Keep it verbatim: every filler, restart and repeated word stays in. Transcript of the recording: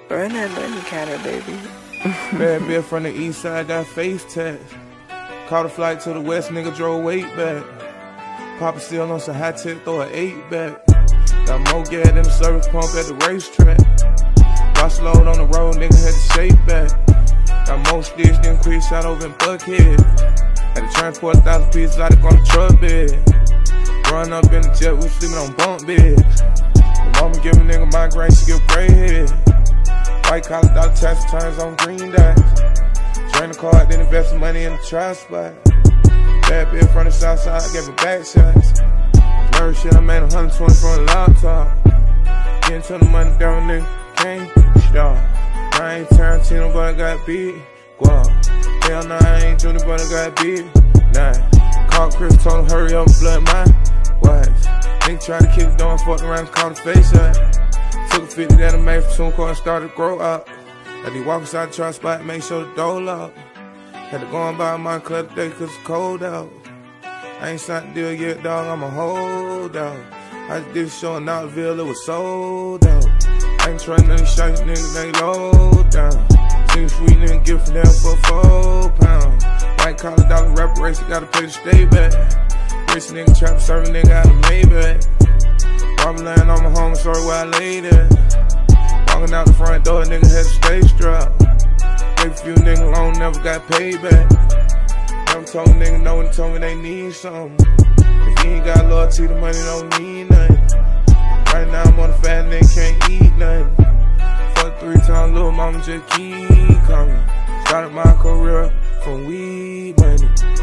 Run that money counter, baby. Bad bitch from the east side got face tats. Caught a flight to the west, nigga drove weight back. Papa still on some high tech, throw an eight back. Got more gas than the service pump at the racetrack. Boss load on the road, nigga had to shake back. Got more sticks than quick shot over in Buckhead. Had to transport a thousand pieces out on the truck bed. Run up in the jet, we sleeping on bunk beds. The mama give a nigga migraine, she give gray head. White collar dollar tax returns on green dots. Drain the card, then invest some money in the try spot. Bad bitch from the south side, gave her back shots. Nerve shit, I made one hundred twenty from a laptop. Getting to the money down, nigga, can't stop. I ain't Tarantino, but I got beat. Guap. Hell nah, I ain't Junior, but I got beat. Nah. Called Chris, told him hurry up and flood my wife. Nigga tried to keep it going, fucked around and caught the face shot. Took a fifty that I made for two car and started to grow up. Had to walk inside the truck spot, make sure the door locked. Had to go and buy my club today cause it's cold out. I ain't signed the deal yet, dog, I'm a hold out. I just did a show in Knoxville, it was sold out. I ain't trying none of shite niggas, they low down. See a sweet nigga gift from them for four pounds. White collar dollar rapper race, gotta pay to stay back. Rich nigga trap serving nigga out of Maybach. Robin laying on my home, sorry where I laid at. Walking out the front door, nigga had to stay strapped. Gave a few niggas long, never got paid back. Never told a nigga no and told me they need something. If you ain't got loyalty, the money don't mean nothing. Right now I'm on a fat nigga, can't eat nothing. Fuck three times, little mama just keep coming. Started my career from weed money.